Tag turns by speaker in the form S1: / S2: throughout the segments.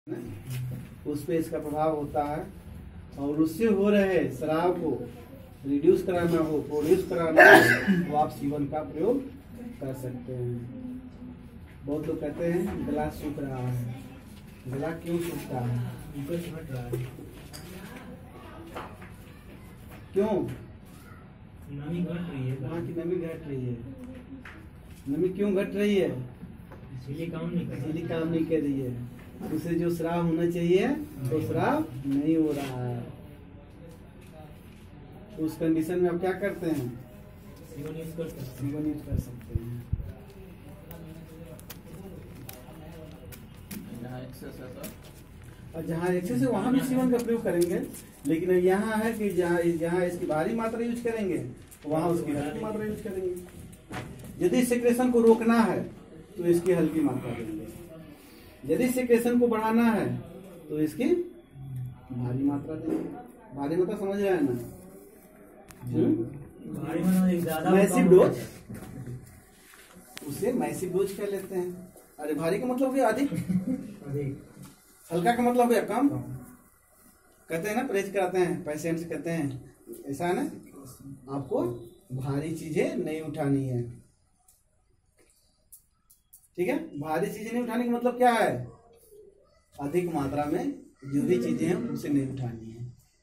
S1: उस पे इसका प्रभाव होता है और उससे हो रहे स्राव को रिड्यूस कराना हो, प्रोड्यूस कराना हो तो आप C1 का प्रयोग कर सकते हैं। बहुत लोग कहते हैं गला सूख रहा है, गला क्यों सूखता है?
S2: घट रहा है।
S1: क्यों?
S2: नमी घट रही है।
S1: वहाँ की नमी घट रही है। नमी क्यों घट रही है?
S2: झिल्ली काम नहीं
S1: कर रही है। उसे जो स्राव होना चाहिए तो स्राव नहीं हो रहा है। उस कंडीशन में आप क्या करते हैं?
S2: C1 यूज कर
S1: सकते हैं। और जहाँ एक्सेस है वहाँ भी C1 का प्रयोग करेंगे, लेकिन यहाँ है कि जहाँ इसकी भारी मात्रा यूज करेंगे वहाँ उसकी हल्की मात्रा यूज करेंगे। यदि सेक्रेशन को रोकना है तो इसकी हल्की मात्रा देंगे, यदि सेक्रेशन को बढ़ाना है तो इसकी भारी मात्रा देंगे। भारी मात्रा समझ रहे हैं ना? मैसिव डोज, उसे मैसिव डोज कह लेते हैं। अरे भारी का मतलब है अधिक, हल्का का मतलब है कम। कहते हैं ना, परहेज कराते हैं पेशेंट से, कहते हैं ऐसा है ना, आपको भारी चीजें नहीं उठानी है। ठीक है, भारी चीजें नहीं उठाने का मतलब क्या है? अधिक मात्रा में जो भी चीजें हैं उसे नहीं उठानी है।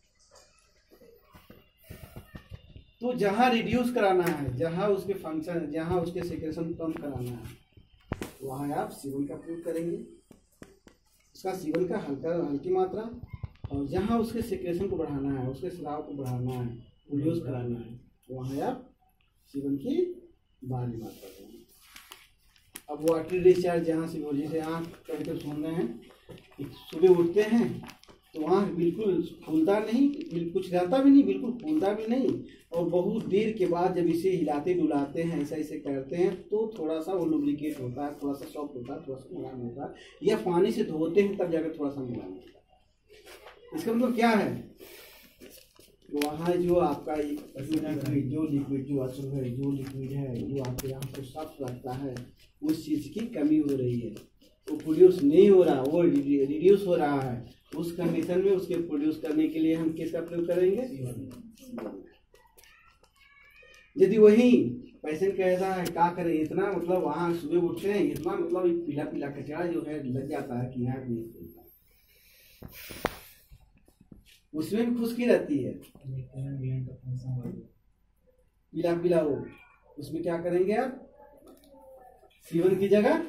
S1: तो जहां रिड्यूस कराना है, जहां उसके फंक्शन, जहां उसके सेक्रेशन कम कराना है, वहां आप C1 का प्रयोग करेंगे। उसका C1 का हल्की मात्रा, और जहां उसके सेक्रेशन को बढ़ाना है, उसके स्राव को बढ़ाना है, रिड्यूस कराना है, वहां आप C1 की भारी मात्रा देंगे। अब वाटरी डिस्चार्ज जहाँ से बोलिए, जैसे आँख कभी कभी सुन रहे हैं, सुबह उठते हैं तो आँख बिल्कुल फूलता नहीं, कुछ रहता भी नहीं, बिल्कुल फूलता भी नहीं, और बहुत देर के बाद जब इसे हिलाते डुलाते हैं, ऐसा ऐसे करते हैं तो थोड़ा सा वो लुब्रिकेट होता है, थोड़ा सा सॉफ्ट होता है, थोड़ा सा मुलायम होता है, या पानी से धोते हैं तब जाकर थोड़ा सा मुलायम होता है। इसका मतलब क्या है? वहाँ जो आपका जो लिक्विड, जो अशुद्ध है, जो लिक्विड है, जो आपके यहाँ को साफ रखता है, उस चीज़ की कमी हो रही है, वो प्रोड्यूस नहीं हो रहा, वो रिड्यूस हो रहा है। उस कंडीशन में उसके प्रोड्यूस करने के लिए हम किसका प्रयोग करेंगे? यदि वही पेशेंट कहता है क्या करें, इतना मतलब वहाँ सुबह उठते हैं, इतना मतलब पीला पीला कचरा जो है लग जाता है कि यहाँ नहीं खुलता, उसमें भी खुशकी रहती है, पीला पीला हो, उसमें क्या करेंगे आप? C1 की जगह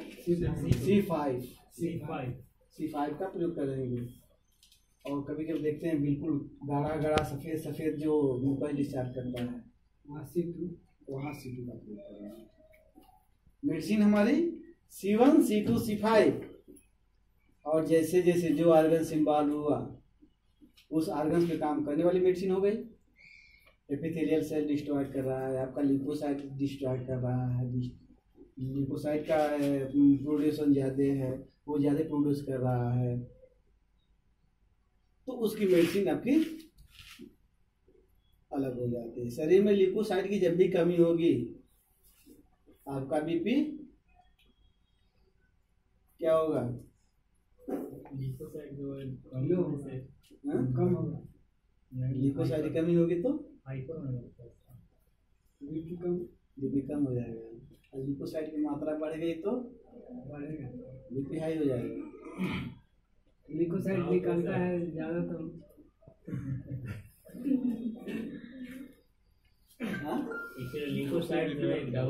S1: C5 का प्रयोग करेंगे। और कभी कभी देखते हैं बिल्कुल गाढ़ा गाढ़ा सफेद सफेद जो मुंह डिस्चार्ज करता है, वहाँ C2 का प्रयोग करेंगे। मेडिसिन हमारी C1, C2, C5, और जैसे जैसे जो ऑर्गन इन्वॉल्व हुआ उस ऑर्गन पे काम करने वाली मेडिसिन हो गई। एपिथेलियल सेल डिस्ट्रॉय कर रहा है, आपका लिपोसाइट डिस्ट्रॉय कर रहा है, लिपोसाइट का प्रोड्यूसन ज़्यादा है, वो ज़्यादा प्रोड्यूस कर रहा है, तो उसकी मेडिसिन आपकी अलग हो जाती है। शरीर में लिपोसाइट की जब भी कमी होगी, आपका बीपी क्या होगा?
S2: लिपोसाइट जो है
S1: कम होगा। लिपोसाइट की कमी होगी तो बीपी कम हो जाएगा, और लिपोसाइट की मात्रा बढ़ गई तो बढ़ेगा, बीपी हाई हो जाएगा।
S2: लिपोसाइट निकलता है ज़्यादा तो लिपोसाइट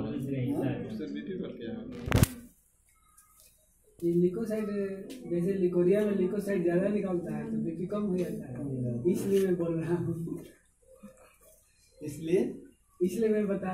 S2: लिकोसाइड, जैसे लिकोरिया में लिकोसाइड ज़्यादा निकलता है तो बीपी कम हो जाता है, इसलिए मैं बोल रहा हूँ,
S1: इसलिए
S2: मैं बता